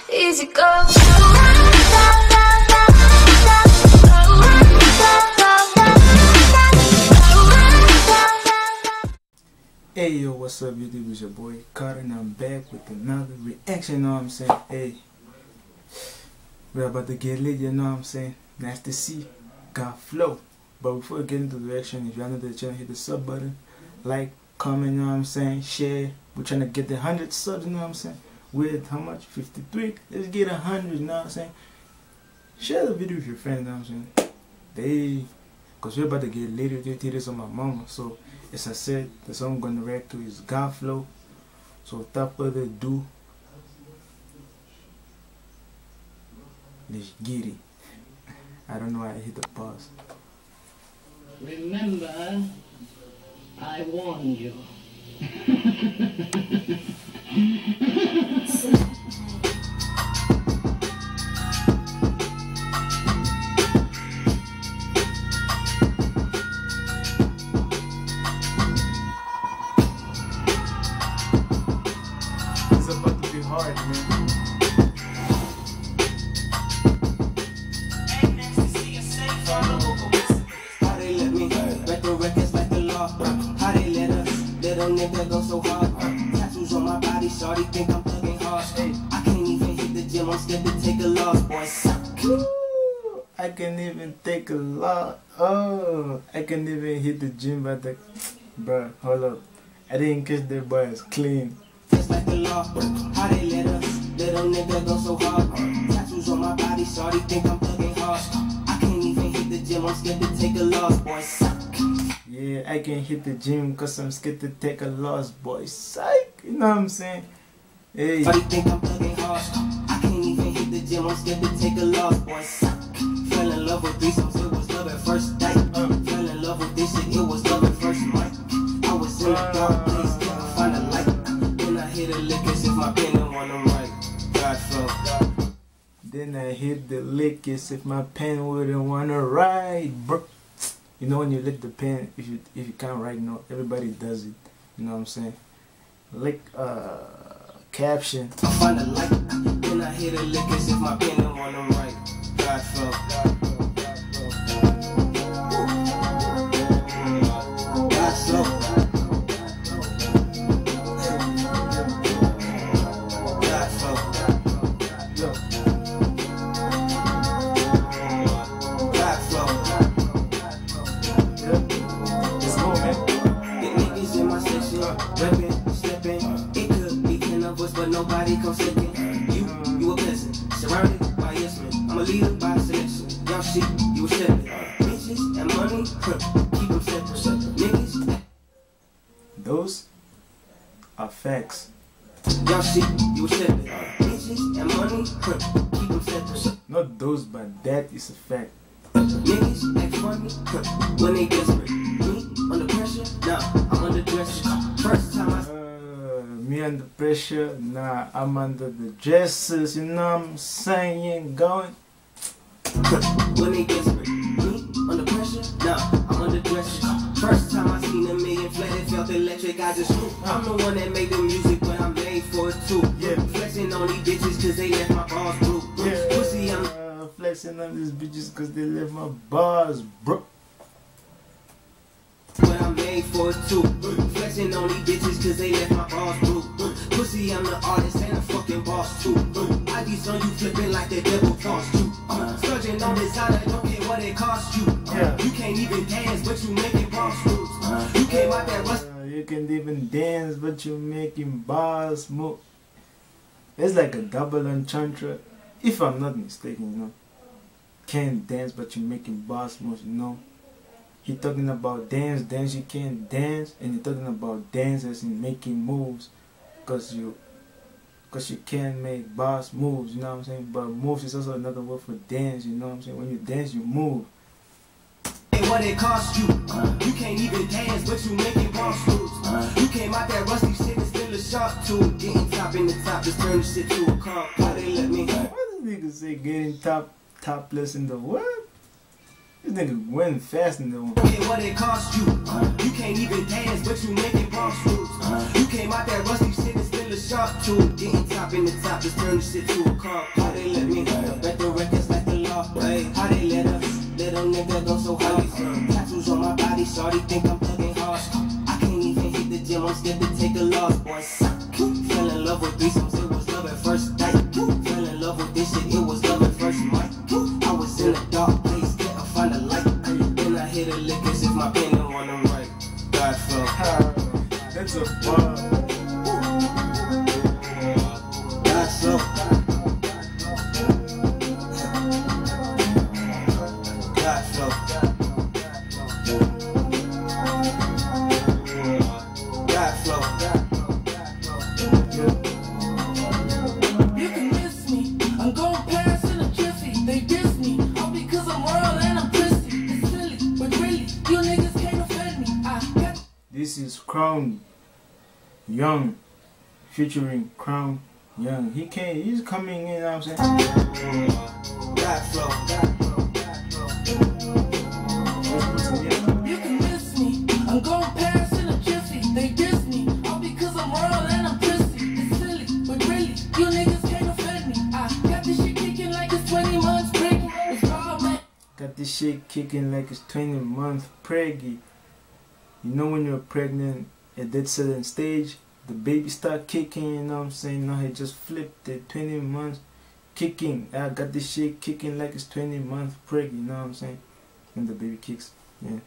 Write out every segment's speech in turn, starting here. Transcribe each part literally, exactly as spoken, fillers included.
Easy go. Hey yo, what's up YouTube? It's your boy Carter and I'm back with another reaction, you know what I'm saying? Hey, we're about to get lit, you know what I'm saying? Nice to see, got flow. But before we get into the reaction, if you're new to the channel, hit the sub button, like, comment, you know what I'm saying, share. We're trying to get the one hundred subs, you know what I'm saying? With how much? fifty-three? Let's get one hundred, you know what I'm saying? Share the video with your friends, you know what I'm saying? They, because we're about to get lit with titties on my mama, so as I said, the song I'm gonna react to is God Flow. So without further ado, let's get it. I don't know how I hit the pause. Remember, I warned you. It's about to be hard, man. How they let me break the records like the law? How they let us little nigga go so hard? Tattoos on my body, shorty think I'm thugging hard. I can't even hit the gym, I'm scared to take a loss, boy. Ooh, I can't even take a lot. Oh, I can't even hit the gym, but the bruh, hold up. I didn't catch that boy as clean. Just like the law. How they let us little nigga go so hard? Tattoos on my body, shorty think I'm thugging hard. I can't even hit the gym, I'm scared to take a loss, boy. Yeah, I can't hit the gym cause I'm scared to take a loss, boy. Psych, you know what I'm saying? Hey. Shorty think I'm thugging hard. I can't even hit the gym, I'm scared to take a loss, boy. Fell in love with threesomes, it was love at first date. Fell in love with this shit, it was love at first night. I was in a dark place, couldn't find a light. Then I hit a lick as if my pen don't wanna write. God flow. Then I hit the lick as if my pen wouldn't wanna write, bro. You know when you lick the pen, if you if you can't write, no, everybody does it. You know what I'm saying? Lick uh caption. I find a light, then I hit a lick as if my pen don't wanna write. God flow. God flow. God flow. God flow. Yo. God flow. Yeah. Let's go, man. The niggas in my section, rapping, stepping. It could be ten of us, but nobody come second. You, you a peasant, surrounded by yes men. I'm a leader by selection. Y'all shit, you a shepherd. Bitches and money, keep them separate. Niggas, Those are facts. y'all shit, you a shepherd. Bitches and money, keep them separate. Not those, but that is a fact. Niggas act funny when they desperate. Me under pressure, nah, I'm under pressure. First time I Uh, me under pressure, nah, I'm under the dresses, you know what I'm saying? Going. when they desperate. Me under pressure, nah, I'm under pressure. First time I seen a million flat, it felt electric. I just I'm the one that made the music, but I'm made for it too. Yeah. Flexing on these bitches cause they left my balls blue. Yeah. Pussy, I'm Uh, flexing on these bitches cause they left my bars, bro. but I'm made for it too. Flexing on these bitches cause they left my balls blue. Pussy, I'm the artist and the fucking boss too. I be on you flipping like the devil tossed you. Uh, Splurging on designer, don't care what it cost you. Uh, Yeah. You can't even dance, but you making boss moves. Uh, you came out that rust. Uh, you can even dance, but you're making bars move. It's like a double entendre, if I'm not mistaken, you know. Can't dance, but you're making bars moves, you know. He talking about dance, dance you can't dance, and you're talking about dance as in making moves, cause you, cause you can't make boss moves, you know what I'm saying. But moves is also another word for dance, you know what I'm saying. When you dance, you move. What it cost you. Uh, you can't even dance, but you making boss moves. Uh, you came out that rusty shit and still a sharp tool. Getting top in the top, just turn the shit to a car. How they let me? What does nigga say getting top topless in the what? This nigga went fast in the one. Okay, what it cost you. Uh, you can't even dance, but you making boss moves. Uh, you came out that rusty shit and still still a sharp too. Getting top in the top, just turn the shit to a car. How they let me bet the records like the law? Hey, how they let us little nigga go so hard? Tattoos on my body, shawty think I'm thugging hard. I can't even hit the gym, I'm scared to take a loss, boy. Fell in love with threesomes, it was love at first sight. Fell in love with this shit, it was love at first mic. I was in a dark place, couldn't find a light. Then I hit a lick as if my pen don't wanna write. God flow. That's a bar. God flow. God flow. God flow. You can miss me. I'm going Paris in a jiffy. They diss me all because I'm royal and I'm prissy. It's silly, but really, you niggas can't offend me. I got. This is Crown Young featuring Crown Young. He came, he's coming in, you know what I'm saying? God flow. You can miss me. I'm going Paris in a jiffy. They diss me all because I'm royal and I'm prissy. It's silly, but really, you niggas can't offend me. I got this shit kicking like it's twenty months breaking. It's raw, man. Got this shit kicking like it's twenty months preggy. You know when you're pregnant at that certain stage, the baby start kicking, you know what I'm saying? Now he just flipped it, twenty months kicking. I got this shit kicking like it's twenty months preggy, you know what I'm saying? When the baby kicks, yeah.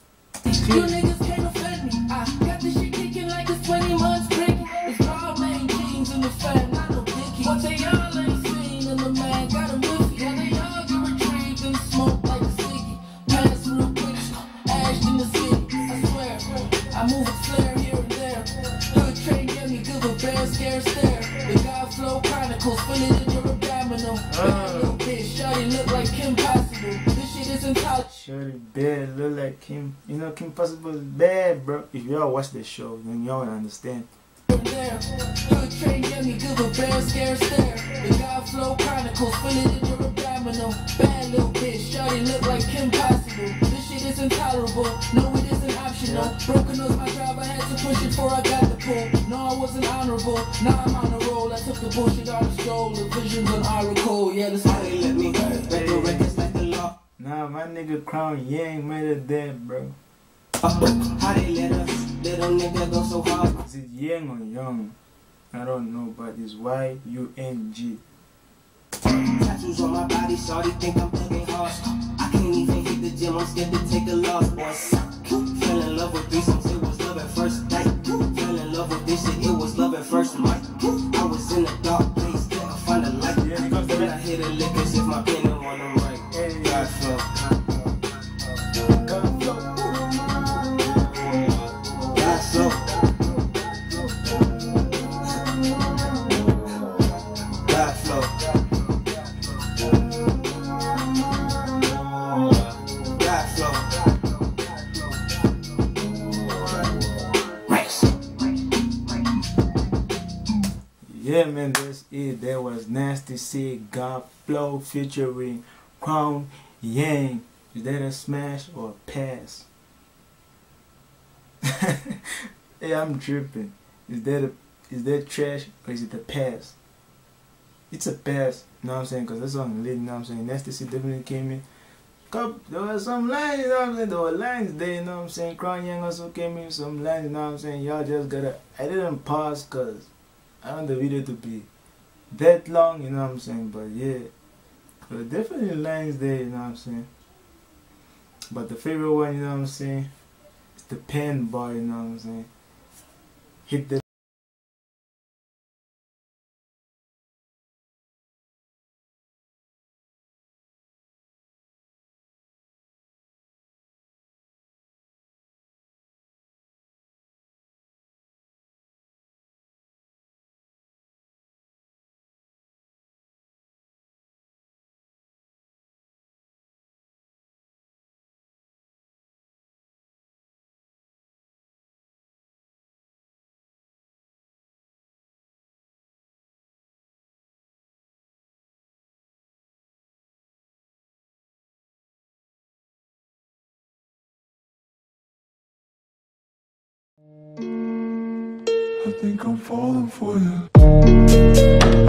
You niggas can't offend me. I got this shit kicking like it's twenty months breaking. It's raw, man, jeans in the fan, not no dicky. What they all ain't seen in the man, got a whiffy. Yeah, they all get retrieved and smoked like a ciggy. Pass real quick, ashed in the city. I swear, I move a flare here and there. Hood train get me good with bear scare stare. The God Flow Chronicles, fill it in your abdominal. Bad little bitch, shawty look like Kim Possible. This shit is intolerable. Shorty bad, look like Kim. You know Kim Possible is bad, bro. If y'all watch the show, then y'all will understand. There, hood train get me good with bear scare stare. The God Flow Chronicles, fill it in your abdominal. Bad little bitch, shawty look like Kim Possible. This shit is intolerable, no it isn't optional. Broken nose my driver had to push it before I got the pull. No I wasn't honorable, now I'm on a roll. I took the bullshit on the stroll, the visions on Oracle. Yeah, let's How they let me bet the records like the law? Nah, my nigga Crown Yang made it dead, bro. How they let us little nigga go so hard? Is it Yang or Young? I don't know, but it's Y U N G. Tattoos on my body, shawty think I'm thugging hard. I can't even hit the gym, I'm scared to take a loss, boy. Fell in love with threesomes, it was love at first sight. Fell in love with this shit, it was love at first mic. I was in a dark place, couldn't find a light. Then I hit a lick as if my pen don't wanna write. God flow. God flow. God flow. God flow. God flow. Yeah, man, that's it. That was Nasty C, God Flow featuring Crown Yang. Is that a smash or a pass? Hey, I'm tripping. Is that a is that trash or is it a pass? It's a pass, you know what I'm saying? Because that's on lit, you know what I'm saying? Nasty C definitely came in. Couple, there were some lines, you know what I'm saying? There were lines there, you know what I'm saying? Crown Yang also came in with some lines, you know what I'm saying? Y'all just gotta. I didn't pause because I want the video to be that long, you know what I'm saying? But yeah, there were definitely lines there, you know what I'm saying? But the favorite one, you know what I'm saying? It's the pen bar, you know what I'm saying? Hit the I think I'm falling for you.